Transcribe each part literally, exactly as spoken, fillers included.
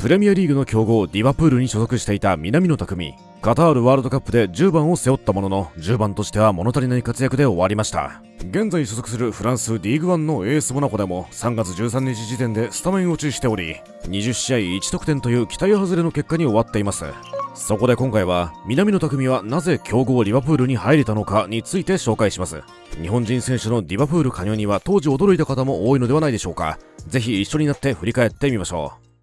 プレミアリーグの強豪リバプールに所属していた南野拓実。カタールワールドカップでじゅうばんを背負ったものの、じゅうばんとしては物足りない活躍で終わりました。現在所属するフランスリーグワンのエースモナコでもさんがつじゅうさんにち時点でスタメン落ちしており、にじゅっしあいいち得点という期待外れの結果に終わっています。そこで今回は南野拓実はなぜ強豪リバプールに入れたのかについて紹介します。日本人選手のリバプール加入には当時驚いた方も多いのではないでしょうか。ぜひ一緒になって振り返ってみましょう。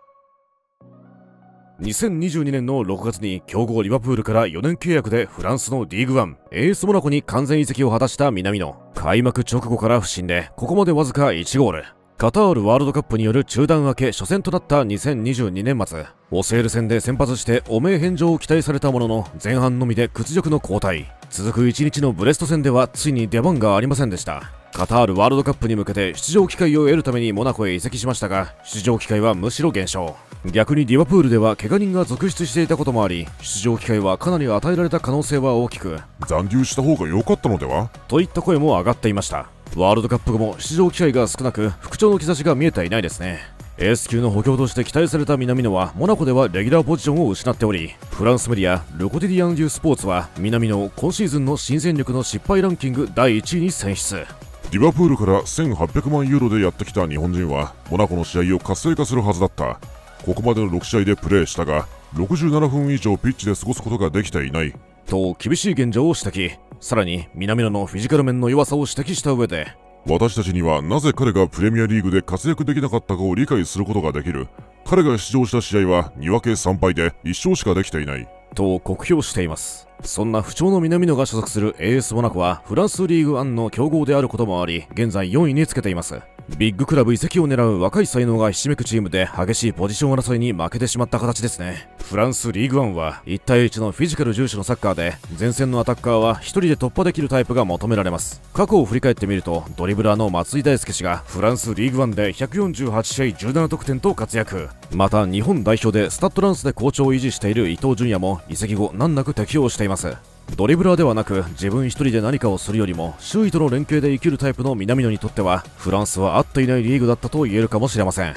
にせんにじゅうにねんのろくがつに強豪リバプールからよねん契約でフランスのリーグワンエースモナコに完全移籍を果たした南野。開幕直後から不振でここまでわずかいちゴール。カタールワールドカップによる中断明け初戦となったにせんにじゅうにねん末、オセール戦で先発して汚名返上を期待されたものの前半のみで屈辱の交代。続くいちにちのブレスト戦ではついに出番がありませんでした。カタールワールドカップに向けて出場機会を得るためにモナコへ移籍しましたが、出場機会はむしろ減少。逆にリバプールでは怪我人が続出していたこともあり、出場機会はかなり与えられた可能性は大きく、 残留した方が良かったのではといった声も上がっていました。ワールドカップ後も出場機会が少なく復調の兆しが見えていないですね。エース級の補強として期待された南野はモナコではレギュラーポジションを失っており、フランスメディアルコティディアン・デュ・スポーツは南野を今シーズンの新戦力の失敗ランキングだいいちいに選出。 リバプールからせんはっぴゃくまんユーロでやってきた日本人はモナコの試合を活性化するはずだった。ここまでのろくしあいでプレーしたがろくじゅうななふん以上ピッチで過ごすことができていないと厳しい現状を指摘。さらに南野のフィジカル面の弱さを指摘した上で、 私たちにはなぜ彼がプレミアリーグで活躍できなかったかを理解することができる。彼が出場した試合はにわけさんぱいでいっしょうしかできていないと酷評しています。そんな不調の南野が所属するエースモナコはフランスリーグワンの強豪であることもあり、現在よんいにつけています。ビッグクラブ移籍を狙う若い才能がひしめくチームで激しいポジション争いに負けてしまった形ですね。フランスリーグワンはいちたいいちのフィジカル重視のサッカーで、前線のアタッカーはひとりで突破できるタイプが求められます。過去を振り返ってみると、ドリブラーの松井大輔氏がフランスリーグワンでひゃくよんじゅうはちしあいじゅうなな得点と活躍。また日本代表でスタッドランスで好調を維持している伊東純也も移籍後難なく適応しています。ドリブラーではなく自分一人で何かをするよりも周囲との連携で生きるタイプの南野にとっては、フランスは合っていないリーグだったと言えるかもしれません。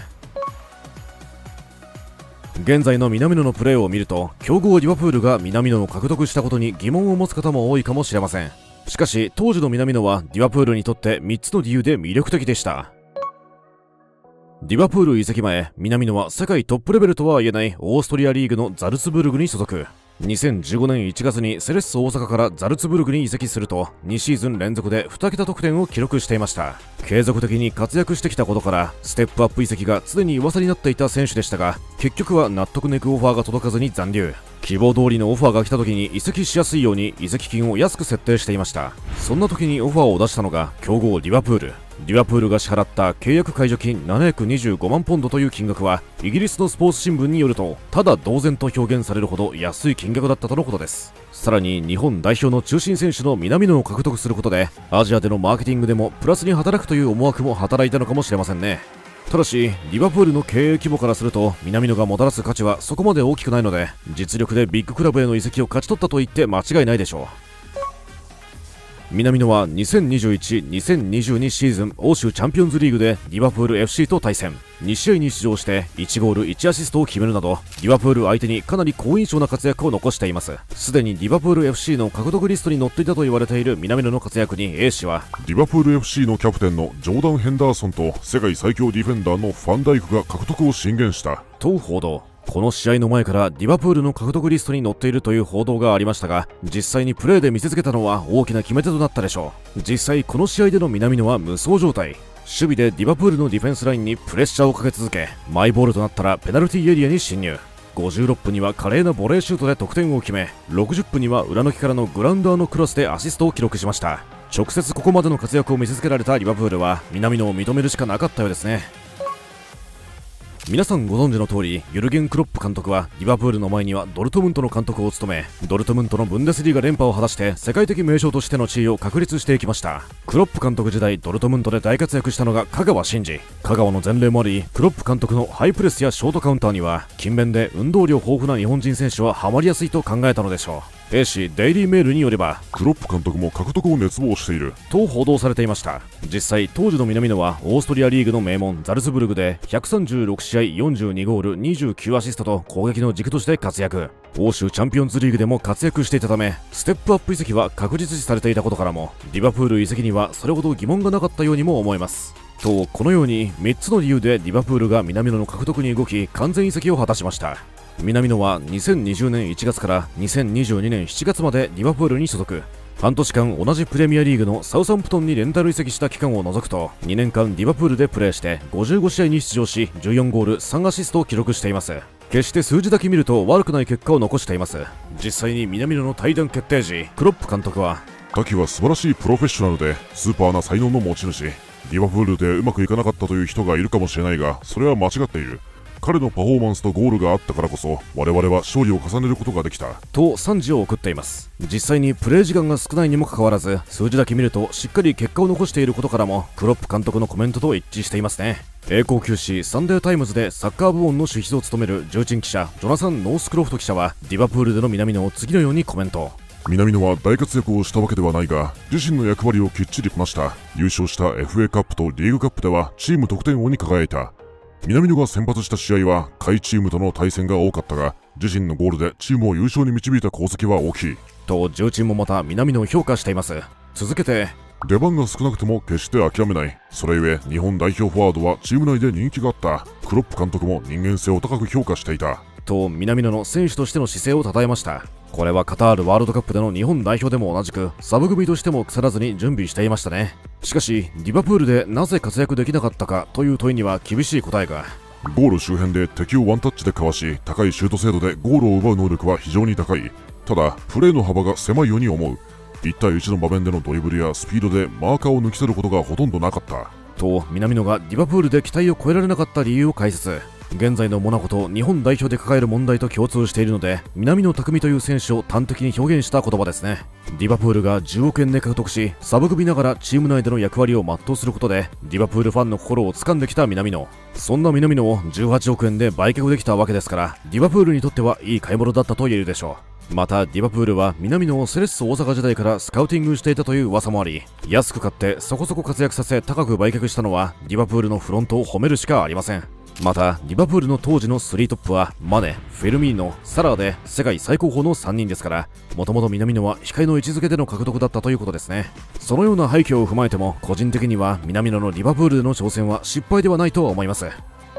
現在の南野のプレーを見ると、強豪リバプールが南野を獲得したことに疑問を持つ方も多いかもしれません。しかし当時の南野はリバプールにとってみっつの理由で魅力的でした。リバプール移籍前、南野は世界トップレベルとは言えないオーストリアリーグのザルツブルグに所属。にせんじゅうごねんいちがつにセレッソ大阪からザルツブルグに移籍すると、にシーズン連続でにけた得点を記録していました。継続的に活躍してきたことからステップアップ移籍が常に噂になっていた選手でしたが、結局は納得のいくオファーが届かずに残留。希望通りのオファーが来た時に移籍しやすいように移籍金を安く設定していました。そんな時にオファーを出したのが強豪リバプール。リバプールが支払った契約解除金ななひゃくにじゅうごまんポンドという金額は、イギリスのスポーツ新聞によるとただ同然と表現されるほど安い金額だったとのことです。さらに日本代表の中心選手の南野を獲得することで、アジアでのマーケティングでもプラスに働くという思惑も働いたのかもしれませんね。ただしリバプールの経営規模からすると南野がもたらす価値はそこまで大きくないので、実力でビッグクラブへの移籍を勝ち取ったと言って間違いないでしょう。南野はにせんにじゅういち、にせんにじゅうに シーズン欧州チャンピオンズリーグでリバプール エフシー と対戦。にしあいに出場していちゴールいちアシストを決めるなど、リバプール相手にかなり好印象な活躍を残しています。すでにリバプール エフシー の獲得リストに載っていたと言われている南野の活躍に A 氏は、 リバプール エフシー のキャプテンのジョーダン・ヘンダーソンと世界最強ディフェンダーのファンダイクが獲得を進言したと報道。この試合の前からリバプールの獲得リストに載っているという報道がありましたが、実際にプレーで見せつけたのは大きな決め手となったでしょう。実際この試合での南野は無双状態。守備でリバプールのディフェンスラインにプレッシャーをかけ続け、マイボールとなったらペナルティーエリアに侵入。ごじゅうろっぷんには華麗なボレーシュートで得点を決め、ろくじゅっぷんには裏抜きからのグラウンダーのクロスでアシストを記録しました。直接ここまでの活躍を見せつけられたリバプールは南野を認めるしかなかったようですね。皆さんご存知の通り、ユルゲン・クロップ監督はリバプールの前にはドルトムントの監督を務め、ドルトムントのブンデスリーガ連覇を果たして世界的名将としての地位を確立していきました。クロップ監督時代、ドルトムントで大活躍したのが香川真司。香川の前例もあり、クロップ監督のハイプレスやショートカウンターには勤勉で運動量豊富な日本人選手はハマりやすいと考えたのでしょう。 兵士デイリーメールによればクロップ監督も獲得を熱望していると報道されていました。実際当時の南野はオーストリアリーグの名門ザルツブルグでひゃくさんじゅうろくしあいよんじゅうにゴールにじゅうきゅうアシストと攻撃の軸として活躍。欧州チャンピオンズリーグでも活躍していたためステップアップ移籍は確実視されていたことからもリバプール移籍にはそれほど疑問がなかったようにも思えます。とこのようにみっつの理由でリバプールが南野の獲得に動き完全移籍を果たしました。南野はにせんにじゅうねんいちがつからにせんにじゅうにねんしちがつまでリバプールに所属。半年間同じプレミアリーグのサウサンプトンにレンタル移籍した期間を除くとにねんかんリバプールでプレーしてごじゅうごしあいに出場しじゅうよんゴールさんアシストを記録しています。決して数字だけ見ると悪くない結果を残しています。実際に南野の退団決定時クロップ監督は滝は素晴らしいプロフェッショナルでスーパーな才能の持ち主。リバプールでうまくいかなかったという人がいるかもしれないがそれは間違っている。彼のパフォーマンスとゴールがあったからこそ我々は勝利を重ねることができたと賛辞を送っています。実際にプレー時間が少ないにもかかわらず数字だけ見るとしっかり結果を残していることからもクロップ監督のコメントと一致していますね。栄光球誌サンデータイムズでサッカー部門の主筆を務める重鎮記者ジョナサン・ノースクロフト記者はリバプールでの南野を次のようにコメント。 南野は大活躍をしたわけではないが自身の役割をきっちりこなした。優勝した エフエー カップとリーグカップではチーム得点王に輝いた。南野が先発した試合は下位チームとの対戦が多かったが自身のゴールでチームを優勝に導いた功績は大きいと重鎮もまた南野を評価しています。続けて出番が少なくても決して諦めない。それゆえ日本代表フォワードはチーム内で人気があった。クロップ監督も人間性を高く評価していたと南野の選手としての姿勢を称えました。これはカタールワールドカップでの日本代表でも同じくサブ組としても腐らずに準備していましたね。しかしリバプールでなぜ活躍できなかったかという問いには厳しい答えが。 ゴール周辺で敵をワンタッチでかわし高いシュート精度でゴールを奪う能力は非常に高い。ただプレーの幅が狭いように思う。いちたいいちの場面でのドリブルやスピードでマーカーを抜き去ることがほとんどなかったと南野がリバプールで期待を超えられなかった理由を解説。現在のモナコと日本代表で抱える問題と共通しているので南野拓実という選手を端的に表現した言葉ですね。リバプールがじゅうおくえんで獲得しサブ組ながらチーム内での役割を全うすることでリバプールファンの心を掴んできた南野。そんな南野をじゅうはちおくえんで売却できたわけですからリバプールにとってはいい買い物だったと言えるでしょう。またリバプールは南野をセレッソ大阪時代からスカウティングしていたという噂もあり安く買ってそこそこ活躍させ高く売却したのはリバプールのフロントを褒めるしかありません。またリバプールの当時のスリートップはマネ、フェルミーノ、サラーで世界最高峰のさんにんですからもともと南野は控えの位置づけでの獲得だったということですね。そのような背景を踏まえても個人的には南野のリバプールでの挑戦は失敗ではないと思います。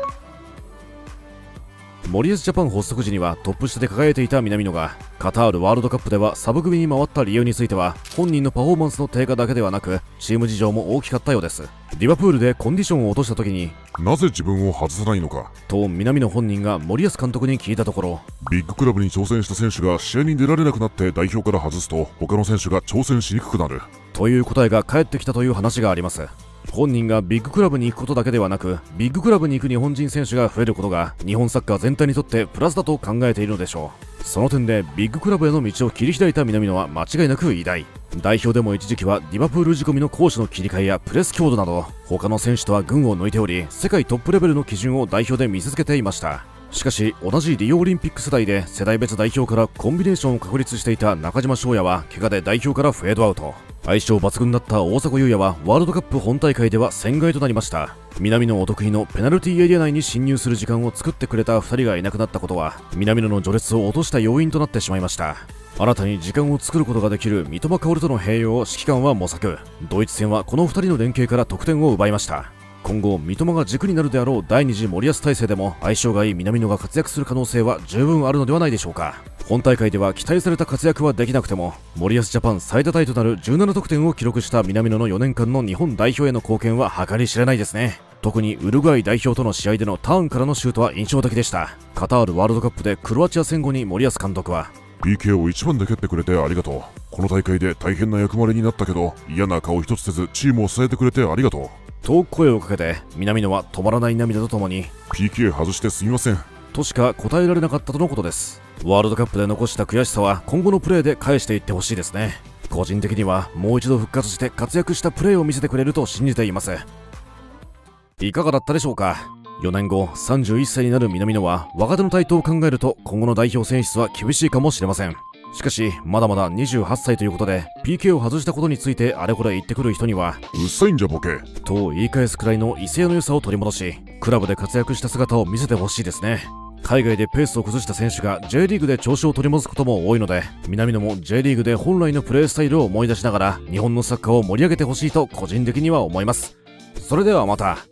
森保ジャパン発足時にはトップ下で輝いていた南野がカタールワールドカップではサブ組に回った理由については本人のパフォーマンスの低下だけではなくチーム事情も大きかったようです。リバプールでコンディションを落とした時になぜ自分を外さないのかと南野本人が森保監督に聞いたところビッグクラブに挑戦した選手が試合に出られなくなって代表から外すと他の選手が挑戦しにくくなるという答えが返ってきたという話があります。本人がビッグクラブに行くことだけではなくビッグクラブに行く日本人選手が増えることが日本サッカー全体にとってプラスだと考えているのでしょう。その点でビッグクラブへの道を切り開いた南野は間違いなく偉大。代表でも一時期はリバプール仕込みの攻守の切り替えやプレス強度など他の選手とは群を抜いており世界トップレベルの基準を代表で見続けていました。しかし同じリオオリンピック世代で世代別代表からコンビネーションを確立していた中島翔也は怪我で代表からフェードアウト。相性抜群だった大迫勇也はワールドカップ本大会では戦外となりました。南野お得意のペナルティーエリア内に侵入する時間を作ってくれたふたりがいなくなったことは南野の序列を落とした要因となってしまいました。新たに時間を作ることができる三笘薫との併用を指揮官は模索。ドイツ戦はこのふたりの連携から得点を奪いました。今後三笘が軸になるであろう第二次森保体制でも相性がいい南野が活躍する可能性は十分あるのではないでしょうか。本大会では期待された活躍はできなくても森保ジャパン最多タイとなるじゅうなな得点を記録した南野のよねんかんの日本代表への貢献は計り知れないですね。特にウルグアイ代表との試合でのターンからのシュートは印象的でした。カタールワールドカップでクロアチア戦後に森保監督はピーケー をいちばんで蹴ってくれてありがとう。この大会で大変な役割になったけど嫌な顔一つせずチームを支えてくれてありがとうと声をかけて南野は止まらない涙とともにピーケー 外してすみませんとしか答えられなかったとのことです。ワールドカップで残した悔しさは今後のプレーで返していってほしいですね。個人的にはもう一度復活して活躍したプレーを見せてくれると信じています。いかがだったでしょうか。よねんごさんじゅういっさいになる南野は若手の台頭を考えると今後の代表選出は厳しいかもしれません。 しかしまだまだにじゅうはっさいということで ピーケー を外したことについてあれこれ言ってくる人にはうっさいんじゃボケと言い返すくらいの威勢の良さを取り戻し、クラブで活躍した姿を見せてほしいですね。海外でペースを崩した選手が J リーグで調子を取り戻すことも多いので、南野も J リーグで本来のプレースタイルを思い出しながら日本のサッカーを盛り上げてほしいと個人的には思います。それではまた。